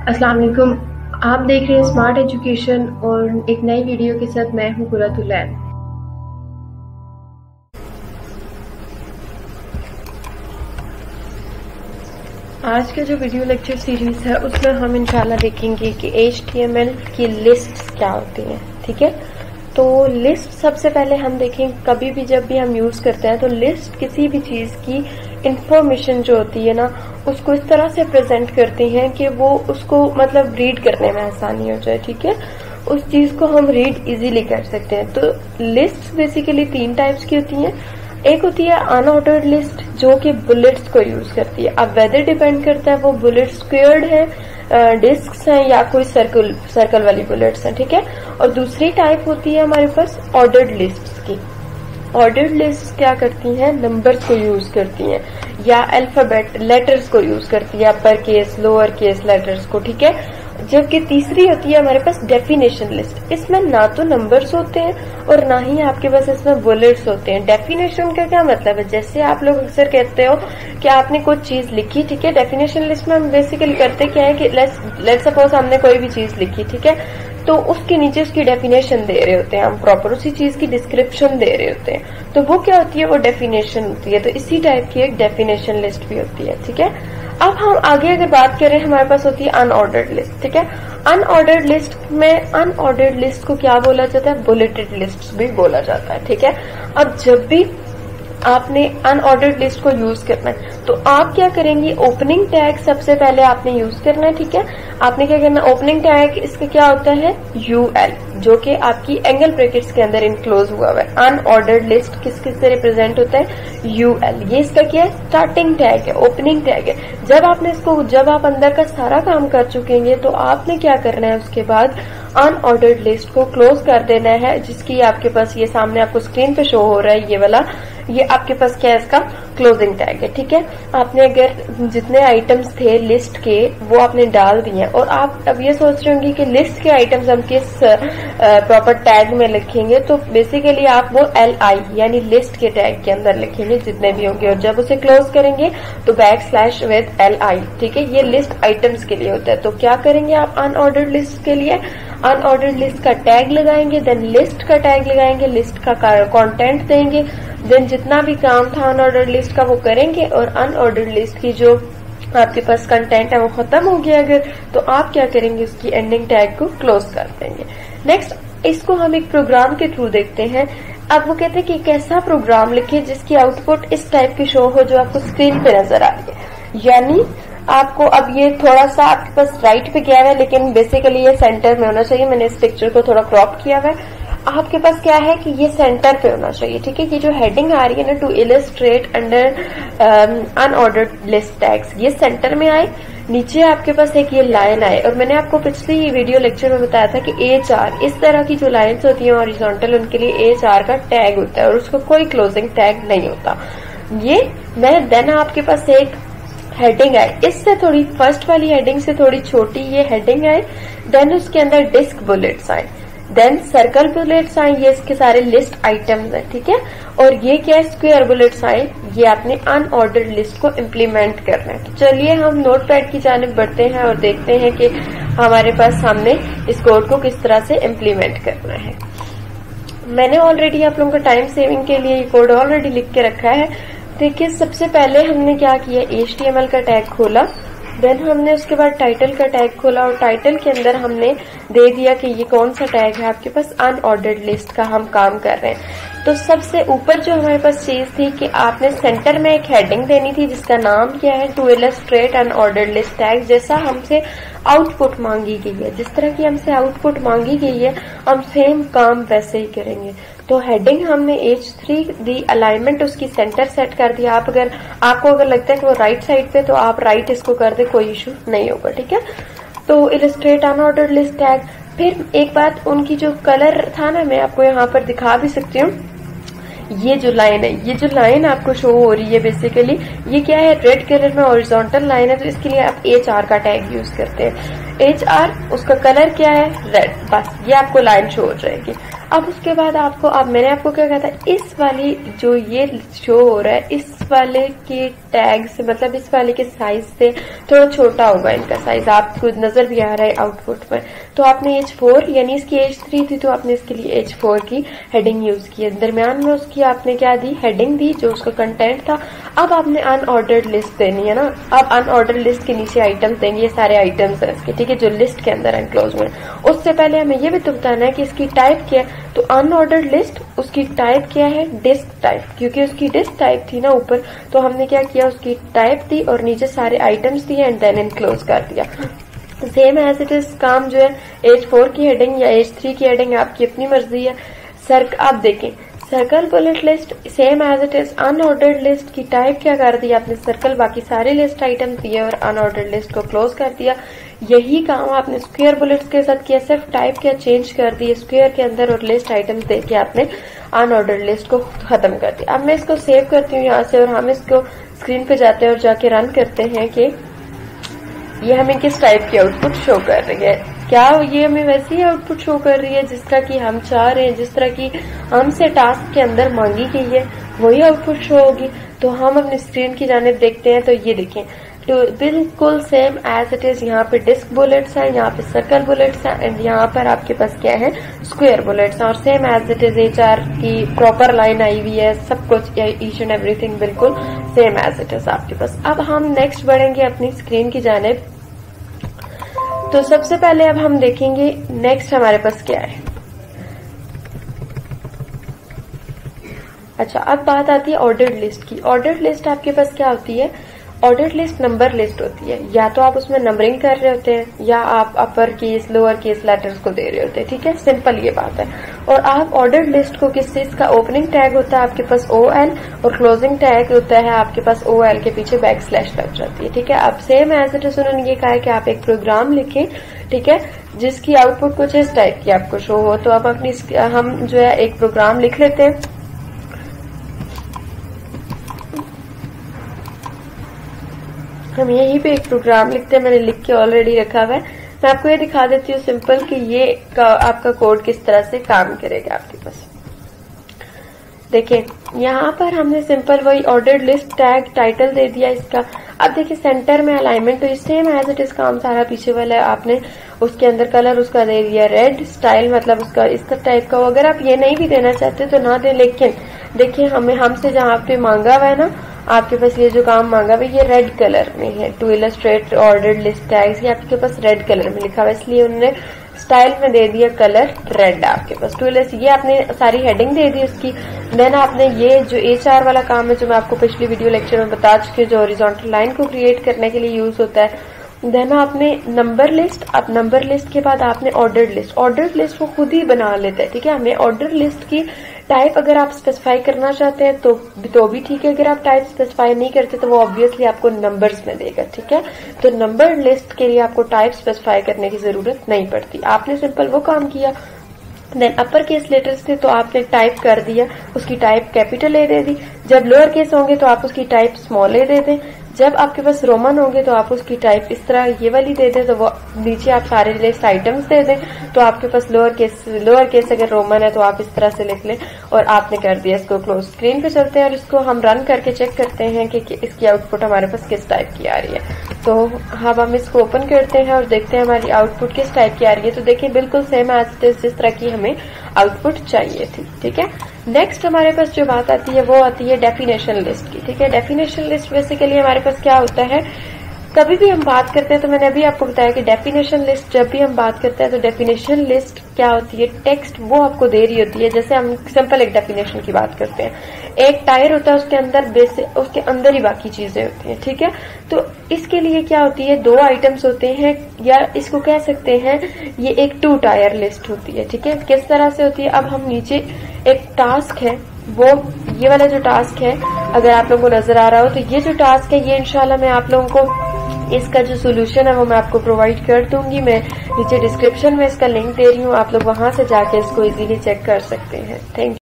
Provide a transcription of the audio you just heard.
अस्सलाम वालेकुम। आप देख रहे हैं स्मार्ट एजुकेशन और एक नई वीडियो के साथ मैं हूं कुरतुलैन। आज का जो वीडियो लेक्चर सीरीज है उसमें हम इंशाल्लाह देखेंगे कि HTML की लिस्ट क्या होती है। ठीक है, तो लिस्ट सबसे पहले हम देखें, कभी भी जब भी हम यूज करते हैं तो लिस्ट किसी भी चीज की इंफॉर्मेशन जो होती है ना उसको इस तरह से प्रेजेंट करती हैं कि वो उसको मतलब रीड करने में आसानी हो जाए। ठीक है, उस चीज को हम रीड इजीली कर सकते हैं। तो लिस्ट बेसिकली 3 टाइप्स की होती हैं। एक होती है अनऑर्डर्ड लिस्ट जो कि बुलेट्स को यूज करती है। अब वेदर डिपेंड करता है वो बुलेट स्क्वेयर्ड है, डिस्क्स हैं या कोई सर्कल वाली बुलेट्स हैं। ठीक है, और दूसरी टाइप होती है हमारे पास ऑर्डर्ड लिस्ट्स की। ऑर्डर्ड लिस्ट क्या करती हैं, नंबर्स को यूज करती हैं या अल्फाबेट लेटर्स को यूज करती है, upper case lower case letters को। ठीक है, जबकि तीसरी होती है हमारे पास डेफिनेशन लिस्ट। इसमें ना तो नंबर्स होते हैं और ना ही आपके पास इसमें बुलेट्स होते हैं। डेफिनेशन का क्या मतलब है, जैसे आप लोग अक्सर कहते हो कि आपने कुछ चीज लिखी। ठीक है, डेफिनेशन लिस्ट में हम बेसिकली करते क्या है कि लेट्स सपोज हमने कोई भी चीज लिखी। ठीक है, तो उसके नीचे उसकी डेफिनेशन दे रहे होते हैं, हम प्रॉपर उसी चीज की डिस्क्रिप्शन दे रहे होते हैं, तो वो क्या होती है, वो डेफिनेशन होती है। तो इसी टाइप की एक डेफिनेशन लिस्ट भी होती है। ठीक है, अब हम आगे अगर बात करें, हमारे पास होती है अनऑर्डर्ड लिस्ट। ठीक है, अनऑर्डर्ड लिस्ट में अनऑर्डर्ड लिस्ट को क्या बोला जाता है, बुलेटेड लिस्ट भी बोला जाता है। ठीक है, अब जब भी आपने अनऑर्डर्ड लिस्ट को यूज करना है तो आप क्या करेंगे, ओपनिंग टैग सबसे पहले आपने यूज करना है। ठीक है, आपने क्या करना, ओपनिंग टैग इसका क्या होता है, UL, जो कि आपकी एंगल ब्रैकेट्स के अंदर इनक्लोज हुआ है। अनऑर्डर्ड लिस्ट किस किस से रिप्रेजेंट होता है, UL। ये इसका क्या है, स्टार्टिंग टैग है, ओपनिंग टैग है। जब आप अंदर का सारा काम कर चुकेंगे तो आपने क्या करना है, उसके बाद अनऑर्डर्ड लिस्ट को क्लोज कर देना है, जिसकी आपके पास ये सामने आपको स्क्रीन पे शो हो रहा है, ये वाला, ये आपके पास क्या है, इसका क्लोजिंग टैग है। ठीक है, आपने अगर जितने आइटम्स थे लिस्ट के वो आपने डाल दिए और आप अब ये सोच रहे होंगे कि लिस्ट के आइटम्स हम किस प्रॉपर टैग में लिखेंगे, तो बेसिकली आप वो LI यानी लिस्ट के टैग के अंदर लिखेंगे जितने भी होंगे, और जब उसे क्लोज करेंगे तो बैकस्लैश विद LI। ठीक है, ये लिस्ट आइटम्स के लिए होता है। तो क्या करेंगे आप अनऑर्डर्ड लिस्ट के लिए, अनऑर्डर्ड लिस्ट का टैग लगाएंगे, देन लिस्ट का टैग लगाएंगे, लिस्ट का कंटेंट देंगे, देन जितना भी काम था अनऑर्डर्ड लिस्ट का वो करेंगे, और अनऑर्डर्ड लिस्ट की जो आपके पास कंटेंट है वो खत्म हो गया अगर, तो आप क्या करेंगे, उसकी एंडिंग टैग को क्लोज कर देंगे। नेक्स्ट, इसको हम एक प्रोग्राम के थ्रू देखते हैं। अब वो कहते हैं कि कैसा प्रोग्राम लिखे जिसकी आउटपुट इस टाइप की शो हो जो आपको स्क्रीन पे नजर आ रही है। यानी आपको अब ये थोड़ा सा आपके पास राइट पे गया है, लेकिन बेसिकली ये सेंटर में होना चाहिए। मैंने इस पिक्चर को थोड़ा क्रॉप किया हुआ है। आपके पास क्या है कि ये सेंटर पे होना चाहिए। ठीक है, ये जो हेडिंग आ रही है ना, to illustrate under unordered list tags, ये सेंटर में आए। नीचे आपके पास एक ये लाइन आए, और मैंने आपको पिछली वीडियो लेक्चर में बताया था कि HR, इस तरह की जो लाइन्स होती है हॉरिजॉन्टल, उनके लिए HR का टैग होता है और उसको कोई क्लोजिंग टैग नहीं होता। ये मैं देन आपके पास एक हेडिंग आए, इससे थोड़ी फर्स्ट वाली हेडिंग से थोड़ी छोटी ये हेडिंग आए, देन उसके अंदर डिस्क बुलेट्स आए, देन सर्कल बुलेट्स आए, ये इसके सारे लिस्ट आइटम्स हैं। ठीक है, और ये क्या है, स्क्वायर बुलेट्स आए, ये आपने अनऑर्डर्ड लिस्ट को इम्प्लीमेंट करना है। तो चलिए हम नोटपैड की जानिब बढ़ते हैं और देखते हैं कि हमारे पास सामने इस कोड को किस तरह से इम्प्लीमेंट करना है। मैंने ऑलरेडी आप लोगों का टाइम सेविंग के लिए ये कोड ऑलरेडी लिख के रखा है। देखिए, सबसे पहले हमने क्या किया, HTML का टैग खोला, देन हमने उसके बाद टाइटल का टैग खोला, और टाइटल के अंदर हमने दे दिया कि ये कौन सा टैग है आपके पास, अनऑर्डर्ड लिस्ट का हम काम कर रहे हैं। तो सबसे ऊपर जो हमारे पास चीज थी कि आपने सेंटर में एक हेडिंग देनी थी जिसका नाम क्या है, to illustrate unordered list tag. जैसा हमसे आउटपुट मांगी गई है, जिस तरह की हमसे आउटपुट मांगी गई है, हम सेम काम वैसे ही करेंगे। तो हेडिंग हमने H3 दी, अलाइनमेंट उसकी सेंटर सेट कर दिया। आपको अगर लगता है कि वो राइट साइड पे, तो आप राइट इसको कर दे, कोई इशू नहीं होगा। ठीक है, तो इलस्ट्रेट अनऑर्डर्ड लिस्ट टैग। फिर एक बात, उनकी जो कलर था ना, मैं आपको यहाँ पर दिखा भी सकती हूँ, ये जो लाइन है, ये जो लाइन आपको शो हो रही है बेसिकली ये क्या है, रेड कलर में हॉरिजॉन्टल लाइन है, तो इसके लिए आप HR का टैग यूज करते हैं। HR, उसका कलर क्या है, रेड, बस ये आपको लाइन शो हो जाएगी। अब उसके बाद आपको, अब मैंने आपको क्या कहा था, इस वाली जो ये शो हो रहा है इस वाले के टैग से, मतलब इस वाले के साइज से थोड़ा छोटा होगा इनका साइज, आपको नजर भी आ रहा है आउटपुट में। तो आपने H4 यानी इसकी H3 थी तो आपने इसके लिए H4 की हेडिंग यूज की। दरम्यान में उसकी आपने क्या दी, हेडिंग दी जो उसका कंटेंट था। अब आपने अनऑर्डर्ड लिस्ट देनी है ना, अब अनऑर्डर्ड लिस्ट के नीचे आइटम्स देंगे, ये सारे आइटम्स है इसके, ठीक है, जो लिस्ट के अंदर एनक्लोज में। उससे पहले हमें ये भी तो बताना है कि इसकी टाइप क्या है। तो अनऑर्डर्ड लिस्ट, उसकी टाइप क्या है, डिस्क टाइप, क्योंकि उसकी डिस्क टाइप थी ना ऊपर, तो हमने क्या किया, उसकी टाइप दी और नीचे सारे आइटम्स दिए एंड देन एनक्लोज कर दिया। सेम एज इट इज काम जो है H4 की हेडिंग या H3 की हेडिंग आपकी अपनी मर्जी है। सर आप देखें, circle bullet list same as it is. Unordered list की टाइप क्या कर दी आपने, सर्कल, बाकी सारे लिस्ट आइटम दिए और अनऑर्डर्ड लिस्ट को क्लोज कर दिया। यही काम आपने स्क्वायर बुलेट्स के साथ किया, सिर्फ टाइप क्या चेंज कर दी स्क्वायर के अंदर और लिस्ट आइटम्स दे के आपने अनऑर्डर्ड लिस्ट को खत्म कर दिया। अब मैं इसको सेव करती हूँ यहाँ से और हम इसको स्क्रीन पे जाते हैं और जाके रन करते हैं कि ये हमें किस टाइप की आउटपुट शो कर रही है। क्या ये हमें वैसी आउटपुट शो कर रही है जिस तरह की हम चाह रहे हैं, जिस तरह की हमसे टास्क के अंदर मांगी गई है वही आउटपुट शो होगी। तो हम अपनी स्क्रीन की जानिब देखते हैं तो ये देखें, तो बिल्कुल सेम एज इट इज। यहाँ पे डिस्क बुलेट्स हैं, यहाँ पे सर्कल बुलेट्स हैं एंड यहाँ पर आपके पास क्या है, स्क्वायर बुलेट्स हैं। और same as it is HR की प्रॉपर लाइन आई हुई है, सब कुछ ईच एंड एवरीथिंग बिल्कुल सेम एज इट इज आपके पास। अब हम नेक्स्ट बढ़ेंगे अपनी स्क्रीन की जानिब। तो सबसे पहले अब हम देखेंगे नेक्स्ट हमारे पास क्या है। अच्छा, अब बात आती है ऑर्डर्ड लिस्ट की। ऑर्डर्ड लिस्ट आपके पास क्या होती है, ऑर्डर्ड लिस्ट नंबर लिस्ट होती है। या तो आप उसमें नंबरिंग कर रहे होते हैं या आप upper case lower case letters को दे रहे होते हैं, ठीक है, सिंपल ये बात है। और आप ऑर्डर्ड लिस्ट को किस चीज का, ओपनिंग टैग होता है आपके पास OL और क्लोजिंग टैग होता है आपके पास OL के पीछे बैकस्लैश लग जाती है, ठीक है। अब सेम एज इट इज उन्होंने ये कहा है कि आप एक प्रोग्राम लिखें, ठीक है, जिसकी आउटपुट कुछ इस टाइप की आपको शो हो। तो अब अपनी हम जो है एक प्रोग्राम लिख लेते हैं। हम यहीं पे एक प्रोग्राम लिखते हैं, मैंने लिख के ऑलरेडी रखा हुआ है। मैं आपको ये दिखा देती हूँ सिंपल कि ये आपका कोड किस तरह से काम करेगा आपके पास। देखिए यहाँ पर हमने सिंपल वही ऑर्डर्ड लिस्ट टैग टाइटल दे दिया इसका। अब देखिए सेंटर में अलाइनमेंट तो सेम एज इट इज काम सारा पीछे वाला है। आपने उसके अंदर कलर उसका दे दिया रेड, स्टाइल मतलब उसका इस टाइप का हो। अगर आप ये नहीं भी देना चाहते तो ना दे, लेकिन देखिए हमसे जहाँ पे मांगा हुआ है ना, आपके पास ये जो काम मांगा हुआ है ये रेड कलर में है। To illustrate ordered list tags, ये आपके पास रेड कलर में लिखा हुआ है, इसलिए उन्होंने स्टाइल में दे दिया कलर रेड आपके पास। टू इलस्ट ये आपने सारी हेडिंग दे दी उसकी। देन आपने ये जो HR वाला काम है जो मैं आपको पिछली वीडियो लेक्चर में बता चुकी हूँ, जो हॉरिजॉन्टल लाइन को क्रिएट करने के लिए यूज होता है। देन आपने नंबर लिस्ट, अब नंबर लिस्ट के बाद आपने ऑर्डर्ड लिस्ट। ऑर्डर्ड लिस्ट वो खुद ही बना लेता है, ठीक है। हमें ऑर्डर लिस्ट की टाइप अगर आप स्पेसिफाई करना चाहते हैं तो भी ठीक है, अगर आप टाइप स्पेसिफाई नहीं करते तो वो ऑब्वियसली आपको नंबर्स में देगा, ठीक है। तो नंबर लिस्ट के लिए आपको टाइप स्पेसिफाई करने की जरूरत नहीं पड़ती, आपने सिंपल वो काम किया। देन अपर केस लेटर्स थे तो आपने टाइप कर दिया, उसकी टाइप कैपिटल A दे दी। जब लोअर केस होंगे तो आप उसकी टाइप स्मॉल a दे दें। जब आपके पास रोमन होंगे तो आप उसकी टाइप इस तरह ये वाली दे दें, तो वो नीचे आप सारे लिस्ट आइटम्स दे दें। तो आपके पास लोअर केस अगर रोमन है तो आप इस तरह से लिख लें और आपने कर दिया इसको क्लोज। स्क्रीन पे चलते हैं और इसको हम रन करके चेक करते हैं कि इसकी आउटपुट हमारे पास किस टाइप की आ रही है। तो अब हम इसको ओपन करते हैं और देखते हैं हमारी आउटपुट किस टाइप की आ रही है। तो देखिए बिल्कुल सेम एज जिस तरह की हमें आउटपुट चाहिए थी, ठीक है। नेक्स्ट हमारे पास जो बात आती है वो आती है डेफिनेशन लिस्ट की, ठीक है। डेफिनेशन लिस्ट बेसिकली हमारे पास क्या होता है, कभी भी हम बात करते हैं तो मैंने अभी आपको बताया कि डेफिनेशन लिस्ट जब भी हम बात करते हैं तो डेफिनेशन लिस्ट क्या होती है, टेक्स्ट वो आपको दे रही होती है। जैसे हम सिंपल एक डेफिनेशन की बात करते हैं, एक टायर होता है उसके अंदर उसके अंदर ही बाकी चीजें होती हैं, ठीक है। तो इसके लिए क्या होती है, 2 आइटम्स होते हैं या इसको कह सकते हैं ये एक 2 टायर लिस्ट होती है, ठीक है। किस तरह से होती है, अब हम नीचे एक टास्क है, वो ये वाला जो टास्क है अगर आप लोगों को नजर आ रहा हो तो ये जो टास्क है ये इंशाल्लाह मैं आप लोगों को इसका जो सोल्यूशन है वो मैं आपको प्रोवाइड कर दूंगी। मैं नीचे डिस्क्रिप्शन में इसका लिंक दे रही हूँ, आप लोग वहां से जाके इसको इजीली चेक कर सकते हैं। Thank you.